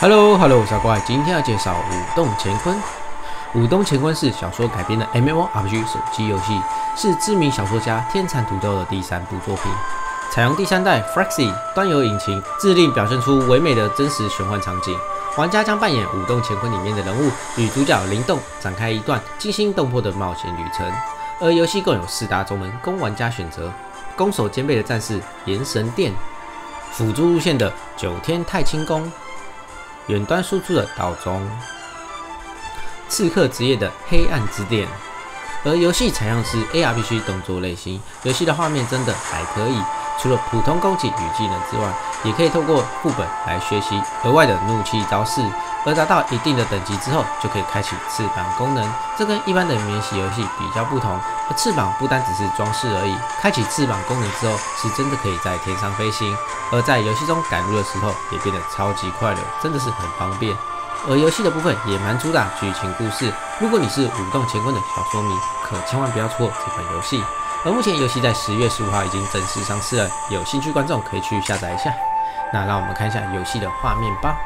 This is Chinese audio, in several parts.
Hello， 我是小怪，今天要介绍《舞动乾坤》。《舞动乾坤》是小说改编的 MMORPG 手机游戏，是知名小说家天蚕土豆的第3部作品，采用第3代 Flaxy 端游引擎，致力表现出唯美的真实玄幻场景。玩家将扮演《舞动乾坤》里面的人物，与主角灵动展开一段惊心动魄的冒险旅程。而游戏共有4大宗门供玩家选择：攻守兼备的战士炎神殿，辅助路线的九天太清宫，远端输出的道宗，刺客职业的黑暗之殿。而游戏采用是 ARPG 动作类型，游戏的画面真的还可以，除了普通攻击与技能之外，也可以透过副本来学习额外的怒气招式，而达到一定的等级之后，就可以开启翅膀功能。这跟一般的免洗游戏比较不同，而翅膀不单只是装饰而已，开启翅膀功能之后，是真的可以在天上飞行，而在游戏中赶路的时候也变得超级快了，真的是很方便。而游戏的部分也蛮主打剧情故事，如果你是舞动乾坤的小说迷，可千万不要错过这款游戏。而目前游戏在10月15号已经正式上市了，有兴趣观众可以去下载一下。那让我们看一下游戏的画面吧。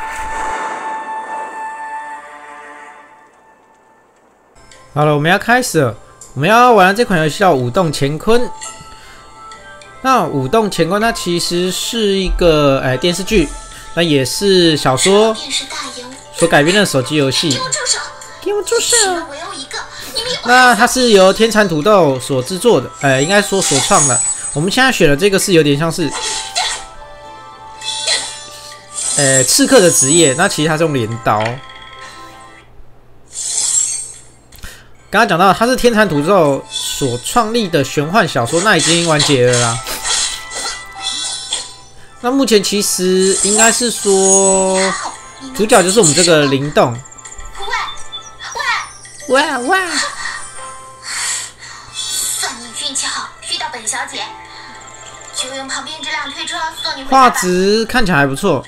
好了，我们要开始了，我们要玩的这款游戏叫《舞动乾坤》。那《舞动乾坤》它其实是一个电视剧，那也是小说所改编的手机游戏。给我住手！那它是由天蚕土豆所制作的，应该说所创的。我们现在选的这个是有点像是，刺客的职业。那其实它是用镰刀。刚刚讲到，它是天蚕土豆所创立的玄幻小说，那已经完结了啦。那目前其实应该是说，主角就是我们这个灵动。哇！ 算你运气好，遇到本小姐，就用旁边这辆推车送你回家吧。 画质看起来还不错，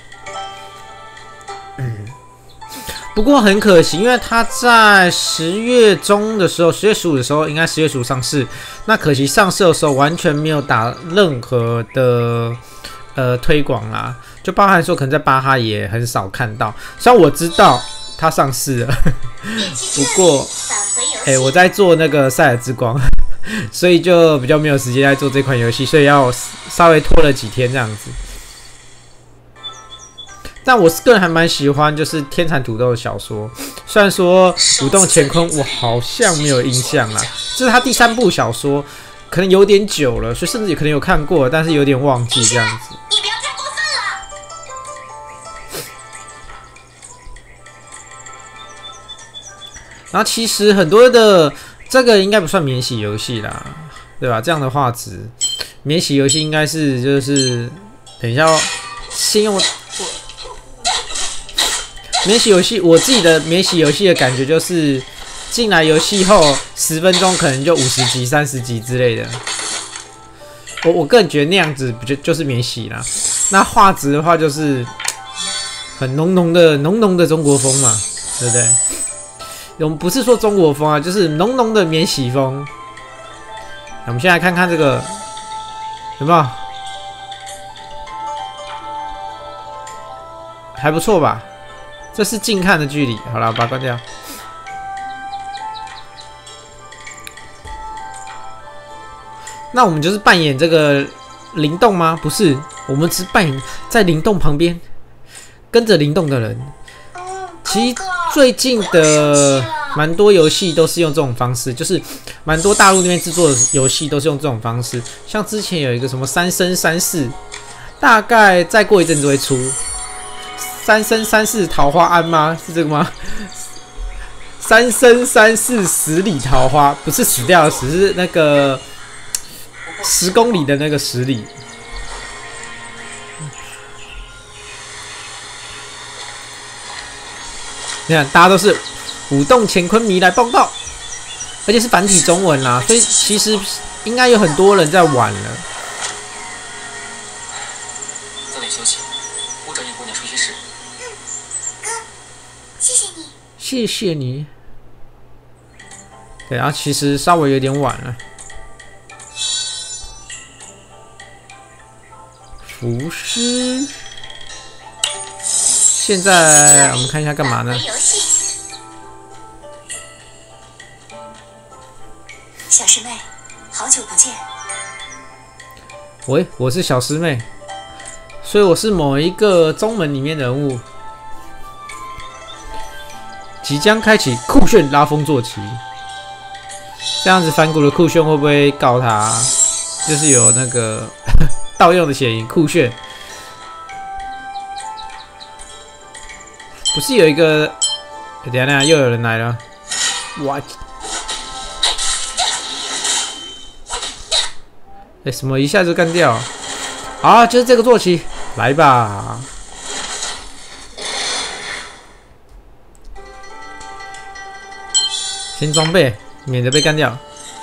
不过很可惜，因为它在10月中的时候，10月15的时候，应该10月15上市。那可惜上市的时候完全没有打任何的推广啦，就包含说可能在巴哈也很少看到。虽然我知道它上市了，不过我在做那个塞尔之光，所以就比较没有时间来做这款游戏，所以要稍微拖了几天这样子。但我个人还蛮喜欢就是天蚕土豆的小说，虽然说《舞动乾坤》我好像没有印象啦，这是他第3部小说，可能有点久了，所以甚至也可能有看过，但是有点忘记这样子。 你不要太过分了。 然后其实很多的这个应该不算免洗游戏啦，对吧？这样的画质，免洗游戏应该是就是等一下先用免洗游戏，我自己的免洗游戏的感觉就是进来游戏后10分钟可能就50集、30集之类的。我个人觉得那样子就是免洗啦。那画质的话就是很浓浓的中国风嘛，对不对？我们不是说中国风啊，就是浓浓的免洗风。那我们先来看看这个有没有，还不错吧？这是近看的距离。好了，把它关掉。那我们就是扮演这个灵动吗？不是，我们只扮演在灵动旁边，跟着灵动的人。其实最近的蛮多游戏都是用这种方式，就是蛮多大陆那边制作的游戏都是用这种方式。像之前有一个什么三生三世，大概再过一阵子会出。三生三世桃花庵吗？是这个吗？三生三世十里桃花，不是死掉的死，是那个10公里的那个10里。你看，大家都是舞动乾坤迷来报道，而且是繁体中文啦，所以其实应该有很多人在玩了。 早点休息，我找叶姑娘出去试。 哥，谢谢你。 谢谢你。对，然后其实稍微有点晚了。符师现在我们看一下干嘛呢？ 小师妹，好久不见。 喂，我是小师妹，所以我是某一个宗门里面的人物，即将开启酷炫拉风坐骑。这样子反骨的酷炫会不会告他？就是有那个盗用的嫌疑，酷炫。不是有一个？等一下，又有人来了！哇！什么一下就干掉？好，就是这个坐骑，来吧！先装备，免得被干掉。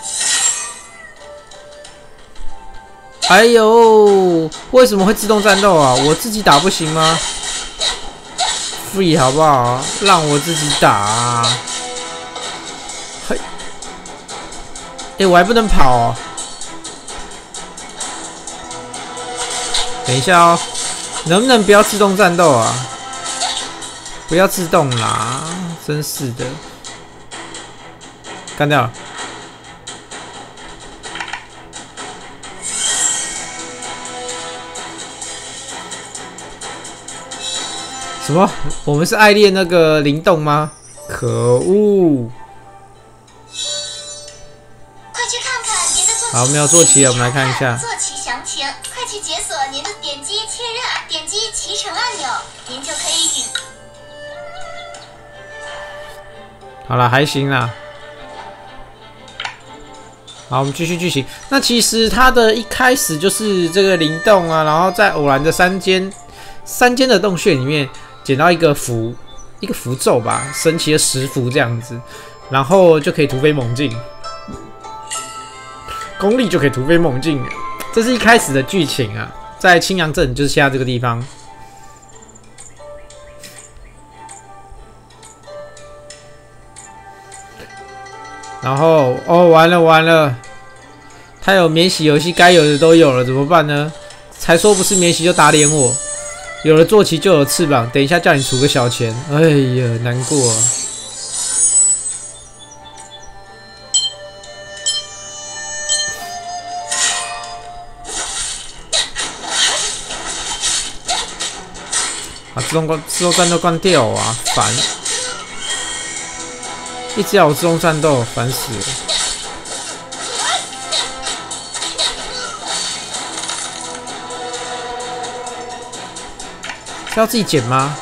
哎呦，为什么会自动战斗啊？我自己打不行吗？Free 好不好？让我自己打啊！嘿，我还不能跑哦。等一下哦，能不能不要自动战斗啊？不要自动啦，真是的。干掉了。什么？我们是爱恋那个灵动吗？可恶！ 快去看看您的坐骑。 好，我们要坐骑了，我们来看一下。 坐骑详情，快去解锁您的点击确认，点击骑乘按钮，您就可以与。 好了，还行啦。好，我们继续剧情。那其实它的一开始就是这个灵动啊，然后在偶然的三间的洞穴里面捡到一个符咒吧，神奇的石符这样子，然后就可以突飞猛进，功力就可以突飞猛进。这是一开始的剧情啊，在青阳镇，就是现在这个地方。然后哦，完了，他有免洗游戏该有的都有了，怎么办呢？才说不是免洗就打脸我，有了坐骑就有翅膀，等一下叫你出个小钱，哎呀，难过啊。把自动战斗关掉啊，烦！一直要我自动战斗，烦死了！是要自己捡吗？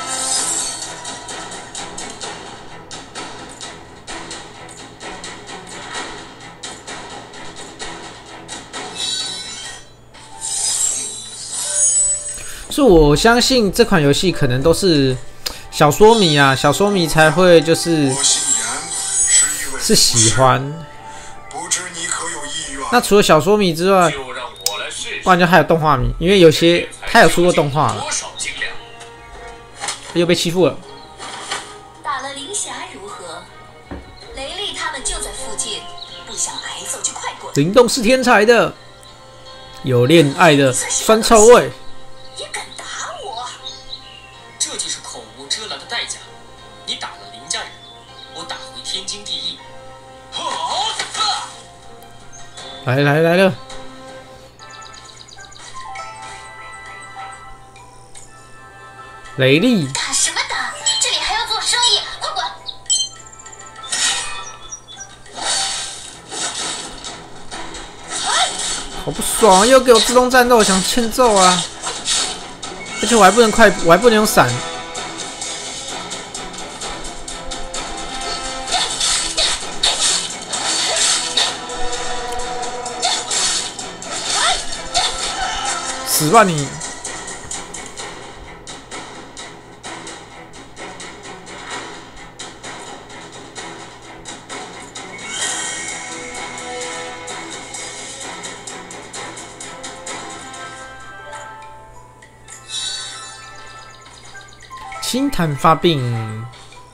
所以我相信这款游戏可能都是小说迷啊，小说迷才会就是喜欢。那除了小说迷之外，不然就还有动画迷，因为有些他有出过动画了。又被欺负了。 打了灵匣如何？雷利他们就在附近，不想挨揍就快滚。 灵动是天才的，有恋爱的酸臭味。 也敢打我？ 这就是口无遮拦的代价。你打了林家人，我打回天经地义。 来了！雷利， 打什么打？这里还要做生意，快滚！ 好不爽，又给我自动战斗，想欠揍啊！而且我还不能用闪。死吧你！清痰发病，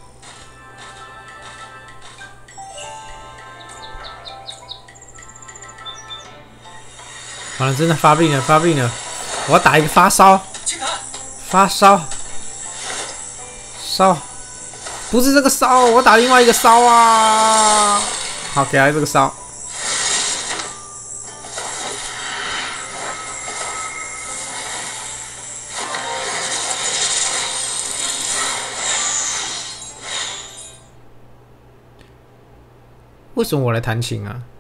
完了，真的发病了！我要打一个发烧，发烧， 烧，不是这个烧，我打另外一个烧啊！好，给他这个烧。为什么我来弹琴啊？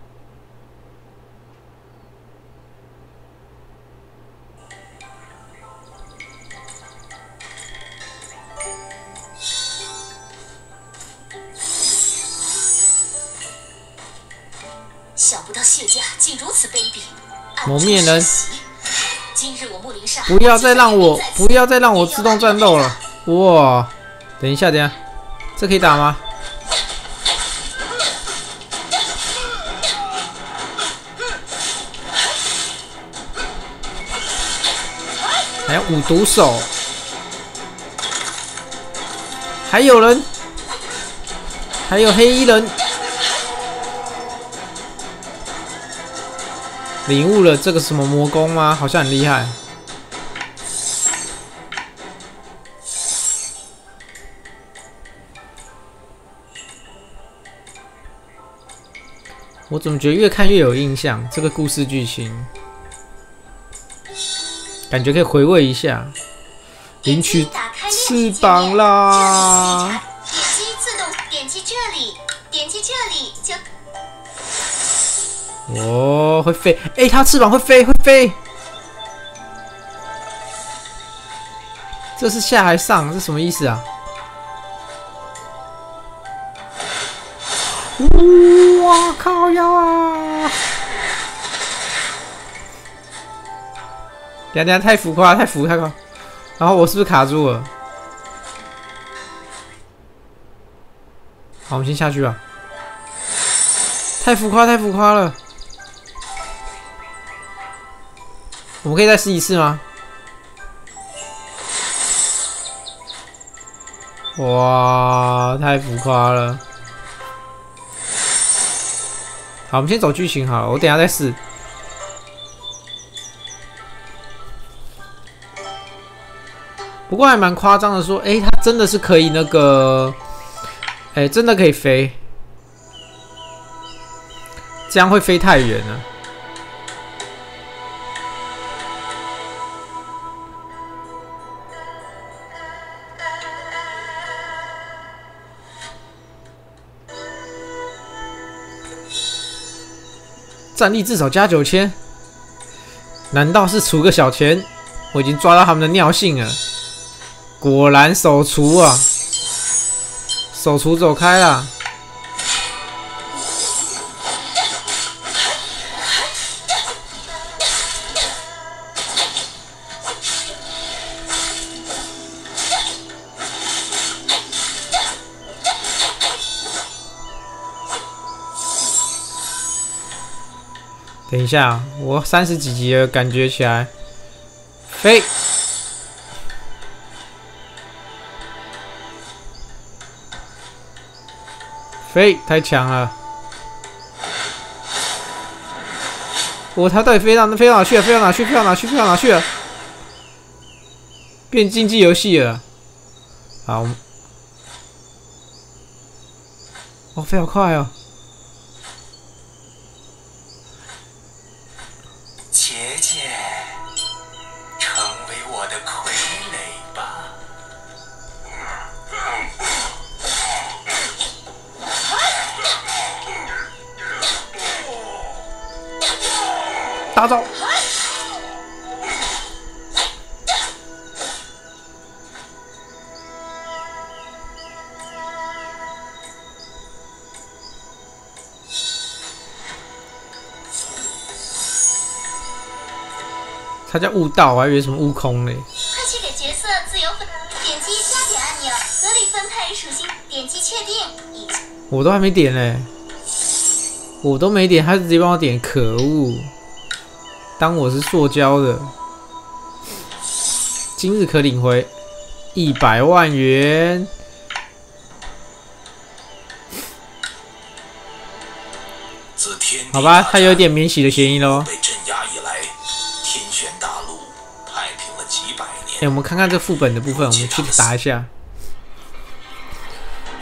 想不到谢家竟如此卑鄙！ 蒙面人， 今日我木林沙不要再让我自动战斗了！哇，等一下，这可以打吗？还有五毒手，还有人，还有黑衣人。领悟了这个什么魔功吗？好像很厉害。我怎么觉得越看越有印象？这个故事剧情，感觉可以回味一下。领取翅膀啦！ 点击自动点击这里，点击这里就。 哦，会飞！哎，它翅膀会飞，会飞！这是下还上？这什么意思啊？哇靠腰啊！等下太浮夸，太浮夸！然后我是不是卡住了？好，我们先下去吧。太浮夸，太浮夸了！我们可以再试一次吗？哇，太浮夸了！好，我们先走剧情好了，我等一下再试。不过还蛮夸张的，说，它真的是可以那个，真的可以飞，这样会飞太远了。战力至少加9000，难道是除个小钱？我已经抓到他们的尿性了。果然手厨啊，手厨走开啦！等一下，我30几级了，感觉起来飞。飞太强了！他到底飞到哪去了？飞到哪去了？变竞技游戏了。好，飞好快哦！ 姐姐，成为我的傀儡吧。 大招！它叫悟道，我还以为什么悟空嘞。 快去给角色自由分，点击加点按钮，合理分配属性，点击确定。 我都还没点嘞，我都没点，他直接帮我点，可恶！当我是塑胶的。今日可领回100万元。好吧，他有点免洗的嫌疑咯。 被镇压以来，天玄大陆太平了几百年。 我们看看这副本的部分，我们去打一下。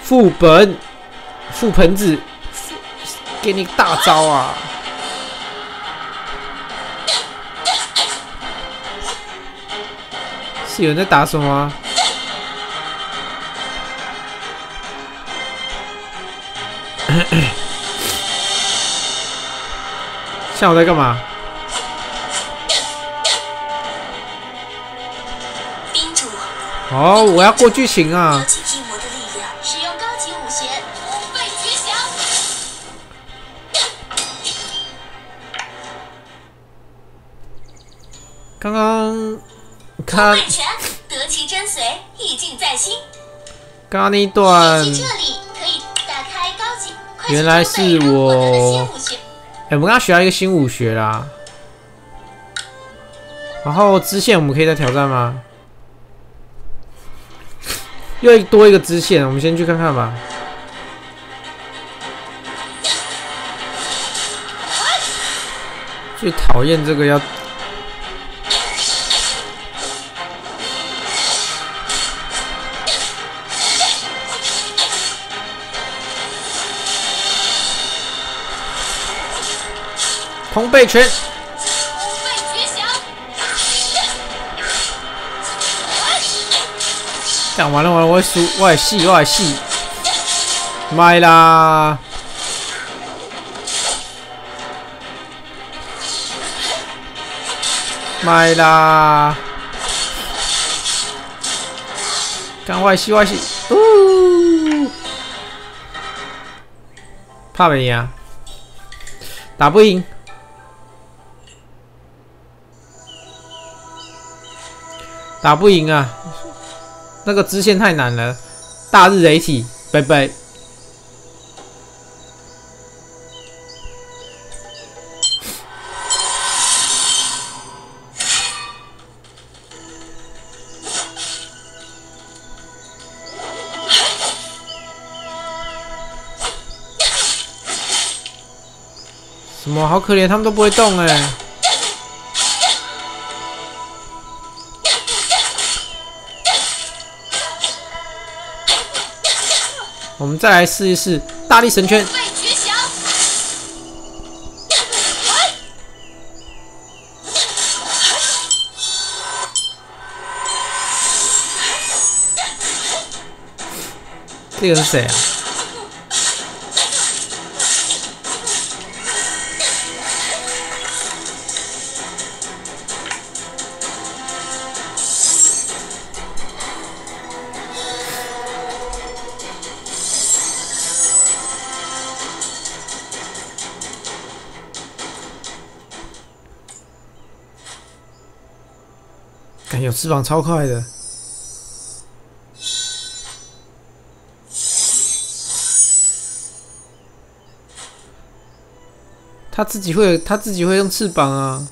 副盆子，给你大招啊！是有人在打什么啊？像我在干嘛？ 宾主， 哦，我要过剧情啊！ 有请异魔的力量，使用高级武学无畏绝响。 刚刚无看畏拳，得其真髓，意境在心。 刚刚那一段， 点击这里可以打开高级，快速原来是装备刚获得的新我武学。 我们刚刚学到一个新武学啦。然后支线我们可以再挑战吗？又多一个支线，我们先去看看吧。最讨厌这个要。通背拳， 无畏绝响。 干完了，我会输，我会死，买啦！买啦！干我死，怕没赢啊？打不赢。打不赢啊！那个支线太难了，大日雷体，拜拜。什么？好可怜，他们都不会动哎。我们再来试一试大力神拳。 无畏绝响。 这个是谁啊？感觉有翅膀超快的。他自己会用翅膀啊。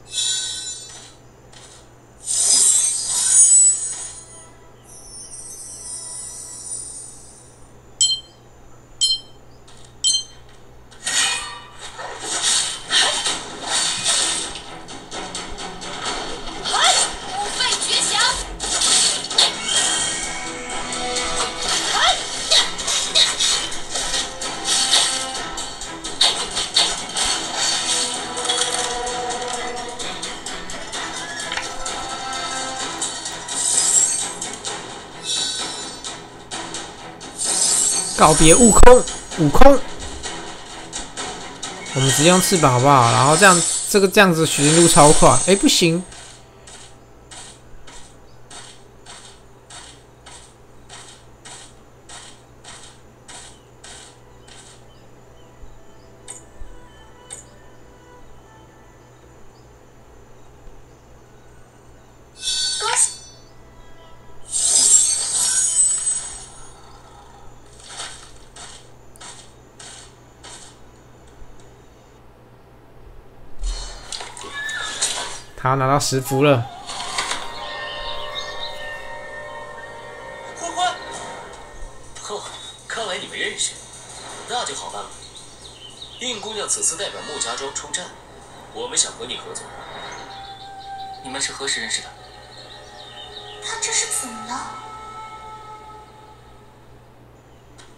无畏绝响。 告别悟空，我们直接用翅膀好不好？然后这样子学进度超快。哎，不行。 恭喜！ 他拿到10符了。 欢欢，哦，看来你们认识，那就好办了。应姑娘此次代表穆家庄出战，我们想和你合作。你们是何时认识的？ 他这是怎么了？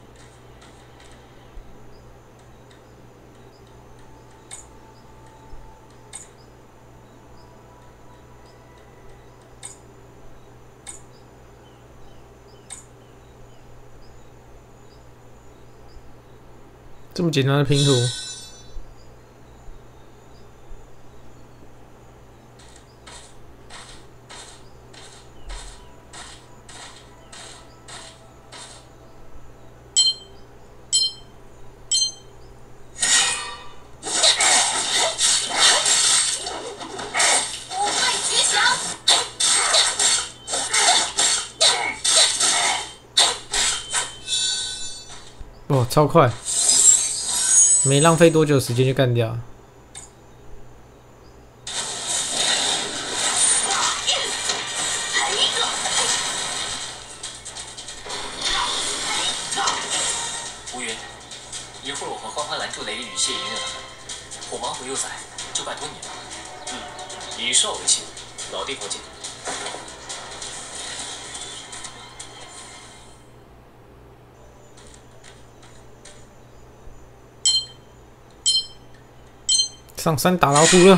这么简单的拼图。哦，超快，没浪费多久时间就干掉。 无云，一会儿我和欢欢拦住雷雨与谢莹莹，我忙回幼崽，就拜托你了。以少为信，老地方见。 上山打老虎了！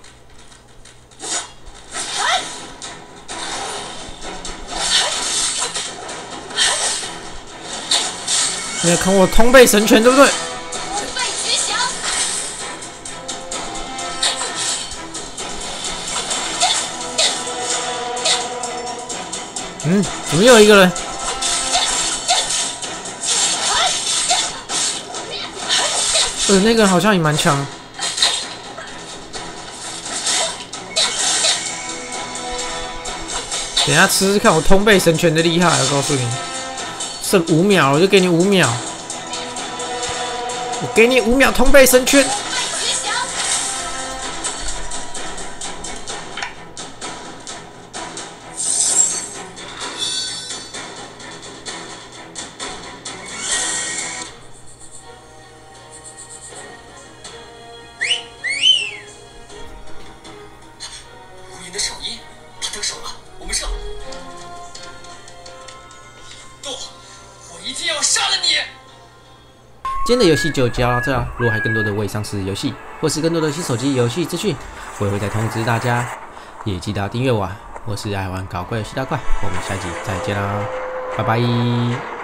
你要看我通背神拳，对不对？怎么又有一个人？那个人好像也蛮强。等一下吃吃看我通背神拳的厉害，我告诉你，剩5秒，我就给你5秒，我给你5秒通背神拳。 无云的手印，他得手了，我们撤。不，我一定要杀了你！ 今天的游戏就教到这了。如果还有更多的未上市游戏，或是更多的新手机游戏资讯，我也会再通知大家。也记得订阅我，我是爱玩搞怪游戏大怪，我们下集再见啦，拜拜。